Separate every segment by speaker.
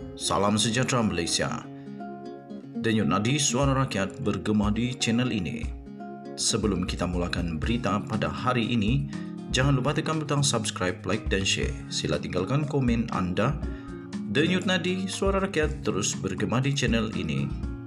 Speaker 1: Salam sejahtera Malaysia. Denyut nadi suara rakyat bergema di channel ini. Sebelum kita mulakan berita pada hari ini, jangan lupa tekan butang subscribe, like dan share. Sila tinggalkan komen anda. Denyut nadi suara rakyat terus bergema di channel ini.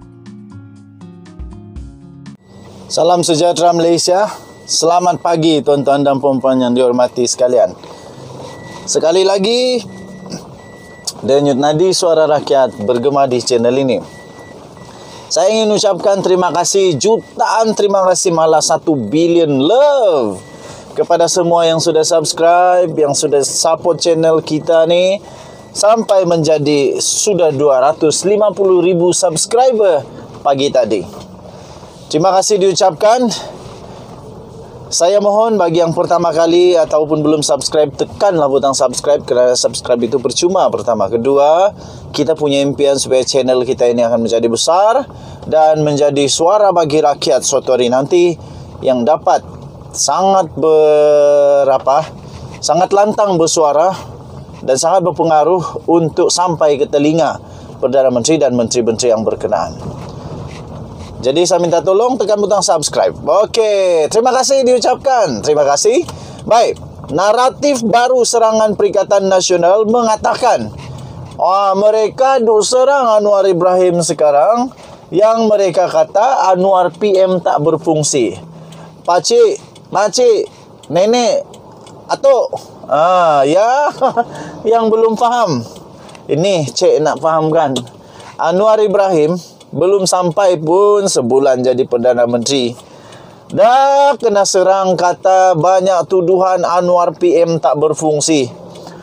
Speaker 2: Salam sejahtera Malaysia. Selamat pagi tuan-tuan dan puan-puan yang dihormati sekalian. Sekali lagi, denyut nadi suara rakyat bergema di channel ini. Saya ingin ucapkan terima kasih, jutaan terima kasih, malah 1 billion love kepada semua yang sudah subscribe, yang sudah support channel kita ni sampai menjadi sudah 250,000 subscriber pagi tadi. Terima kasih diucapkan. Saya mohon bagi yang pertama kali ataupun belum subscribe, tekanlah butang subscribe kerana subscribe itu percuma pertama. Kedua, kita punya impian supaya channel kita ini akan menjadi besar dan menjadi suara bagi rakyat suatu hari nanti yang dapat sangat sangat lantang bersuara dan sangat berpengaruh untuk sampai ke telinga Perdana Menteri dan menteri-menteri yang berkenaan. Jadi saya minta tolong tekan butang subscribe. Okey, terima kasih diucapkan. Terima kasih. Baik, naratif baru serangan Perikatan Nasional mengatakan mereka duk serang Anwar Ibrahim sekarang, yang mereka kata Anwar PM tak berfungsi. Pakcik, makcik, nenek, atuk, ya, yang belum faham. Ini cik nak fahamkan. Anwar Ibrahim belum sampai pun sebulan jadi Perdana Menteri, dah kena serang, kata banyak tuduhan Anwar PM tak berfungsi.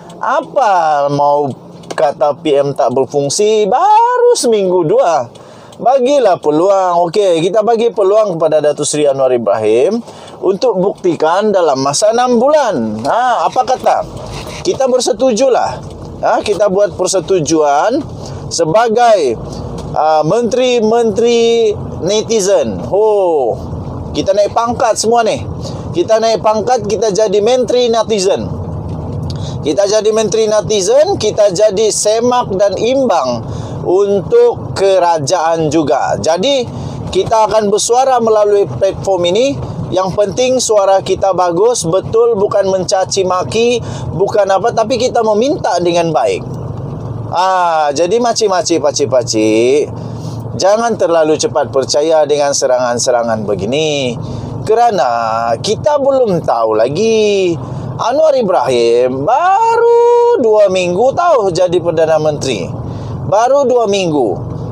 Speaker 2: Apa mau kata PM tak berfungsi? Baru seminggu dua. Bagilah peluang. Okey, kita bagi peluang kepada Datuk Seri Anwar Ibrahim untuk buktikan dalam masa 6 bulan. Apa kata? Kita bersetujulah. Kita buat persetujuan sebagai menteri-menteri netizen. Kita naik pangkat semua ni. Kita naik pangkat, kita jadi menteri netizen. Kita jadi menteri netizen, kita jadi semak dan imbang untuk kerajaan juga. Jadi kita akan bersuara melalui platform ini. Yang penting suara kita bagus, betul, bukan mencaci maki, bukan apa, tapi kita meminta dengan baik. Jadi makcik-makcik, pakcik-pakcik, jangan terlalu cepat percaya dengan serangan-serangan begini. Kerana kita belum tahu lagi. Anwar Ibrahim baru 2 minggu tahu jadi Perdana Menteri. Baru 2 minggu.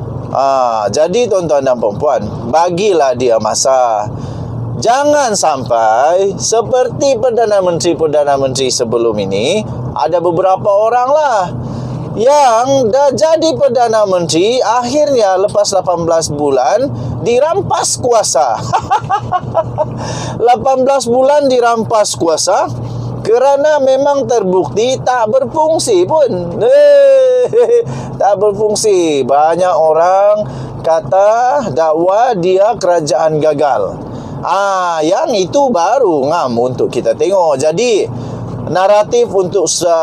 Speaker 2: Jadi tuan-tuan dan puan-puan, bagilah dia masa. Jangan sampai seperti Perdana Menteri sebelum ini, ada beberapa orang lah yang dah jadi Perdana Menteri, akhirnya lepas 18 bulan dirampas kuasa. 18 bulan dirampas kuasa kerana memang terbukti tak berfungsi pun. Tak berfungsi. Banyak orang kata dakwa dia kerajaan gagal. Yang itu baru ngam untuk kita tengok. Jadi naratif untuk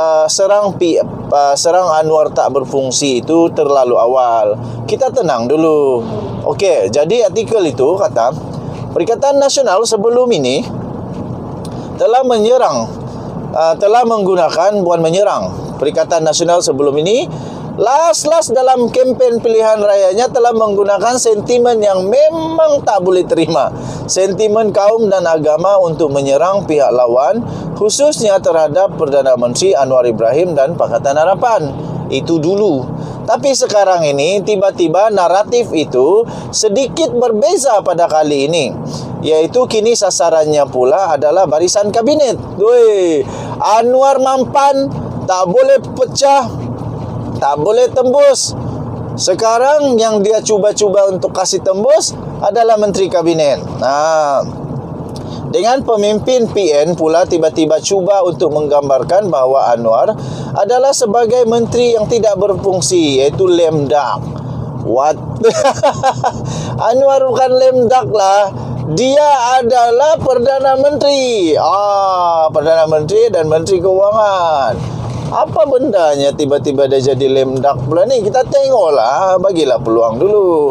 Speaker 2: serang Anwar tak berfungsi itu terlalu awal. Kita tenang dulu. Okey, jadi artikel itu kata Perikatan Nasional sebelum ini telah menggunakan, bukan menyerang. Perikatan Nasional sebelum ini last dalam kempen pilihan rayanya telah menggunakan sentimen yang memang tak boleh terima. Sentimen kaum dan agama untuk menyerang pihak lawan, khususnya terhadap Perdana Menteri Anwar Ibrahim dan Pakatan Harapan. Itu dulu. Tapi sekarang ini tiba-tiba naratif itu sedikit berbeza pada kali ini. Iaitu kini sasarannya pula adalah barisan kabinet. Anwar mampan, tak boleh pecah, tak boleh tembus. Sekarang yang dia cuba-cuba untuk kasih tembus adalah Menteri Kabinet. Dengan pemimpin PN pula tiba-tiba cuba untuk menggambarkan bahawa Anwar adalah sebagai menteri yang tidak berfungsi, iaitu lame duck. What? Anwar bukan lame duck lah. Dia adalah Perdana Menteri. Perdana Menteri dan Menteri Keuangan. Apa bendanya tiba-tiba dia jadi lemdak pula ni? Kita tengoklah, bagilah peluang dulu.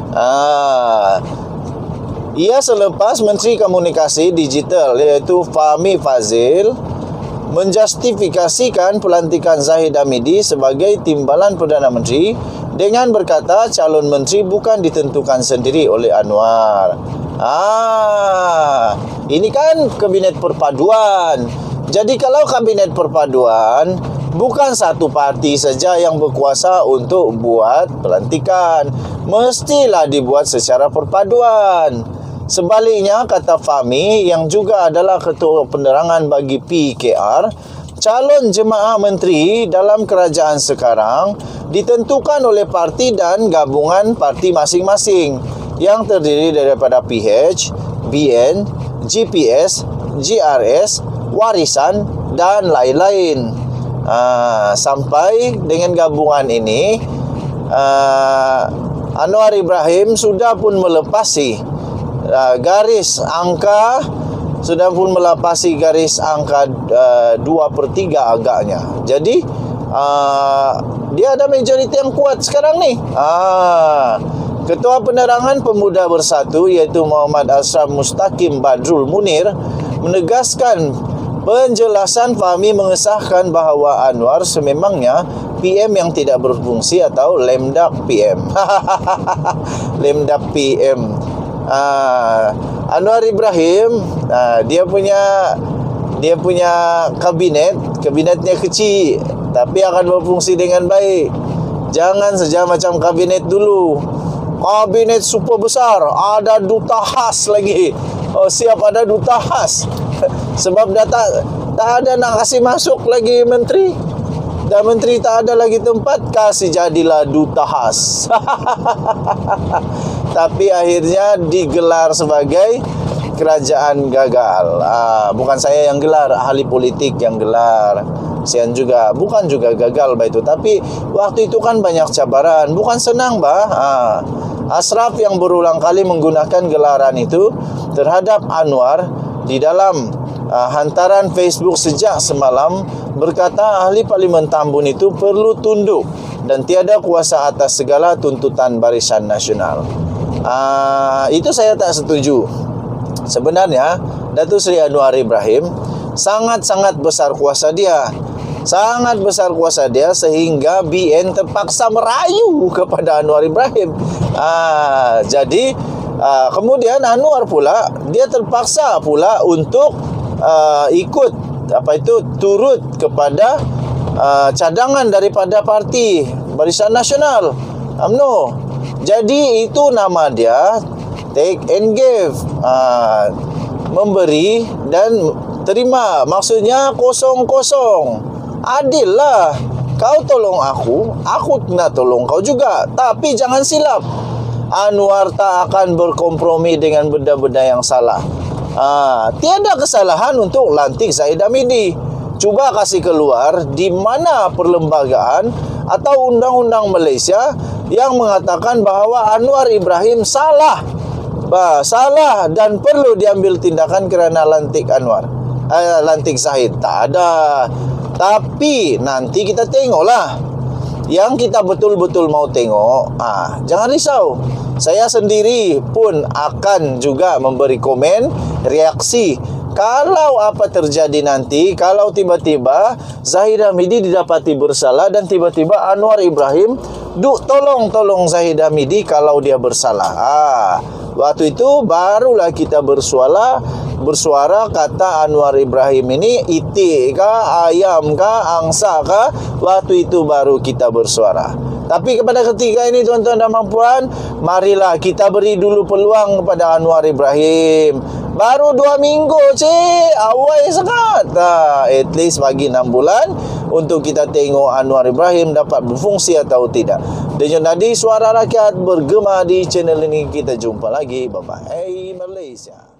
Speaker 2: Ia selepas Menteri Komunikasi Digital iaitu Fahmi Fadzil menjustifikasikan pelantikan Zahid Hamidi sebagai timbalan Perdana Menteri dengan berkata calon menteri bukan ditentukan sendiri oleh Anwar. Ini kan kabinet perpaduan. Jadi kalau kabinet perpaduan, bukan satu parti saja yang berkuasa untuk buat pelantikan. Mestilah dibuat secara perpaduan. Sebaliknya, kata Fahmi yang juga adalah Ketua Penerangan bagi PKR, calon jemaah menteri dalam kerajaan sekarang ditentukan oleh parti dan gabungan parti masing-masing yang terdiri daripada PH, BN, GPS, GRS, Warisan dan lain-lain. Sampai dengan gabungan ini, Anwar Ibrahim sudah pun melepasi garis angka, garis angka 2/3 agaknya. Jadi dia ada majoriti yang kuat sekarang ni. Ketua Penerangan Pemuda Bersatu iaitu Muhammad Ashraf Mustaqim Badrul Munir menegaskan penjelasan Fahmi mengesahkan bahawa Anwar sememangnya PM yang tidak berfungsi atau lemdak PM. Lemdak PM. Anwar Ibrahim, dia punya kabinetnya kecil tapi akan berfungsi dengan baik. Jangan saja macam kabinet dulu. Kabinet super besar, ada duta khas lagi. Siap ada duta khas. Sebab tak ada nak kasih masuk lagi menteri. Dan menteri tak ada lagi tempat, kasih jadilah duta khas. Tapi akhirnya digelar sebagai kerajaan gagal. Bukan saya yang gelar, ahli politik yang gelar. Sian juga, bukan juga gagal bah itu. Tapi waktu itu kan banyak cabaran, bukan senang bah. Ashraf yang berulang kali menggunakan gelaran itu terhadap Anwar di dalam hantaran Facebook sejak semalam berkata ahli Parlimen Tambun itu perlu tunduk dan tiada kuasa atas segala tuntutan Barisan Nasional. Itu saya tak setuju. Sebenarnya Datuk Seri Anwar Ibrahim sangat-sangat besar kuasa dia. Sangat besar kuasa dia sehingga BN terpaksa merayu kepada Anwar Ibrahim. Jadi kemudian Anwar pula dia terpaksa pula untuk ikut turut kepada cadangan daripada parti Barisan Nasional UMNO. Jadi itu nama dia take and give, memberi dan terima, maksudnya kosong-kosong. Adil lah. Kau tolong aku nak tolong kau juga. Tapi jangan silap, Anwar tak akan berkompromi dengan benda-benda yang salah. Tiada kesalahan untuk lantik Zahid Hamidi. Cuba kasih keluar di mana perlembagaan atau undang-undang Malaysia yang mengatakan bahawa Anwar Ibrahim salah dan perlu diambil tindakan kerana lantik lantik Zahid. Tak ada. Tapi nanti kita tengoklah. Yang kita betul-betul mau tengok, jangan risau. Saya sendiri pun akan juga memberi komen, reaksi. Kalau apa terjadi nanti, kalau tiba-tiba Zahid Hamidi didapati bersalah dan tiba-tiba Anwar Ibrahim tolong Zahid Hamidi kalau dia bersalah. Waktu itu barulah kita bersuara kata Anwar Ibrahim ini itik kah, ayam kah, angsa kah. Waktu itu baru kita bersuara. Tapi kepada ketika ini tuan-tuan dan puan, marilah kita beri dulu peluang kepada Anwar Ibrahim. Baru 2 minggu awal sangat. At least bagi 6 bulan untuk kita tengok Anwar Ibrahim dapat berfungsi atau tidak. Denyut nadi suara rakyat bergema di channel ini. Kita jumpa lagi. Bye-bye. Hey Malaysia.